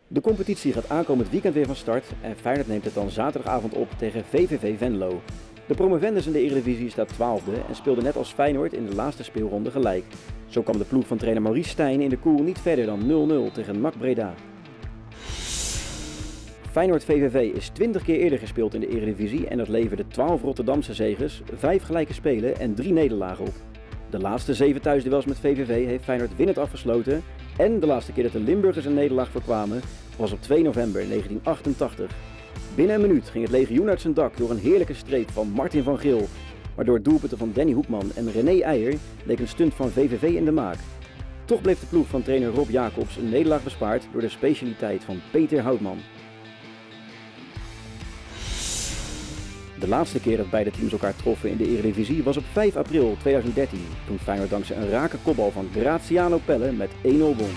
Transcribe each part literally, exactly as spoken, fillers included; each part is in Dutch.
De competitie gaat aankomend weekend weer van start en Feyenoord neemt het dan zaterdagavond op tegen V V V Venlo. De promovendus in de Eredivisie staat twaalfde en speelde net als Feyenoord in de laatste speelronde gelijk. Zo kwam de ploeg van trainer Maurice Stijn in de koel niet verder dan nul nul tegen N A C Breda. Feyenoord V V V is twintig keer eerder gespeeld in de Eredivisie en dat leverde twaalf Rotterdamse zeges, vijf gelijke spelen en drie nederlagen op. De laatste zeven thuisduels met V V V heeft Feyenoord winnend afgesloten en de laatste keer dat de Limburgers een nederlaag voorkwamen was op twee november negentien achtentachtig. Binnen een minuut ging het legioen uit zijn dak door een heerlijke streep van Martin van Geel, maar door doelpunten van Danny Hoekman en René Eijer leek een stunt van V V V in de maak. Toch bleef de ploeg van trainer Rob Jacobs een nederlaag bespaard door de specialiteit van Peter Houtman. De laatste keer dat beide teams elkaar troffen in de Eredivisie was op vijf april tweeduizend dertien, toen Feyenoord dankzij een rake kopbal van Graziano Pelle met één nul won.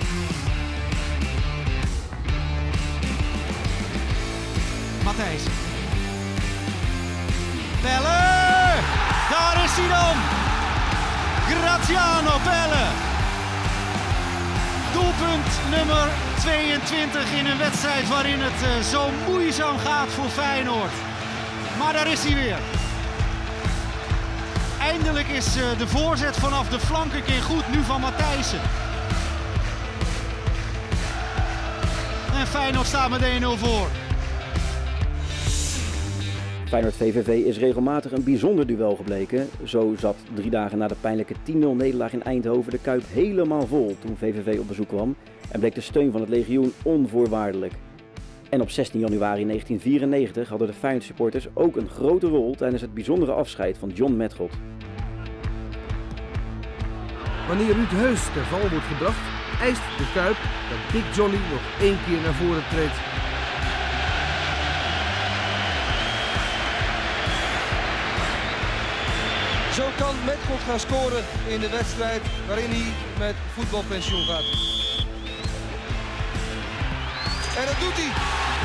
Matthijs. Pelle! Daar is hij dan! Graziano Pelle! Doelpunt nummer tweeëntwintig in een wedstrijd waarin het uh, zo moeizaam gaat voor Feyenoord. Maar daar is hij weer. Eindelijk is uh, de voorzet vanaf de flank een keer goed, nu van Matthijssen. En Feyenoord staat met één nul voor. Feyenoord V V V is regelmatig een bijzonder duel gebleken. Zo zat drie dagen na de pijnlijke tien nul nederlaag in Eindhoven de Kuip helemaal vol toen V V V op bezoek kwam en bleek de steun van het legioen onvoorwaardelijk. En op zestien januari negentien vierennegentig hadden de Feyenoord supporters ook een grote rol tijdens het bijzondere afscheid van John Metgod. Wanneer Ruud Heus ter val wordt gebracht, eist de Kuip dat Big Johnny nog één keer naar voren treedt. Zo kan Metgod gaan scoren in de wedstrijd waarin hij met voetbalpensioen gaat. En dat doet hij.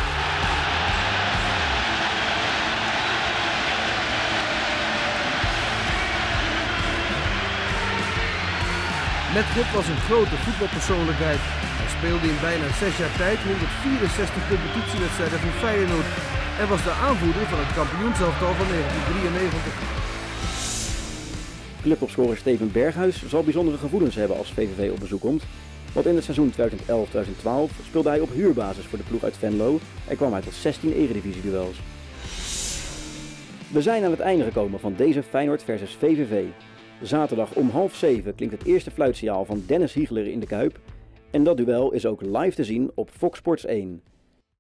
Metgod was een grote voetbalpersoonlijkheid. Hij speelde in bijna zes jaar tijd honderdvierenzestig competitiewedstrijden voor Feyenoord en was de aanvoerder van het kampioenselftal van negentien drieënnegentig. Clubtopscorer Steven Berghuis zal bijzondere gevoelens hebben als V V V op bezoek komt. Want in het seizoen tweeduizend elf tweeduizend twaalf speelde hij op huurbasis voor de ploeg uit Venlo en kwam hij tot zestien Eredivisie-duels. We zijn aan het einde gekomen van deze Feyenoord versus V V V. Zaterdag om half zeven klinkt het eerste fluitsignaal van Dennis Hiegler in de Kuip. En dat duel is ook live te zien op Fox Sports één.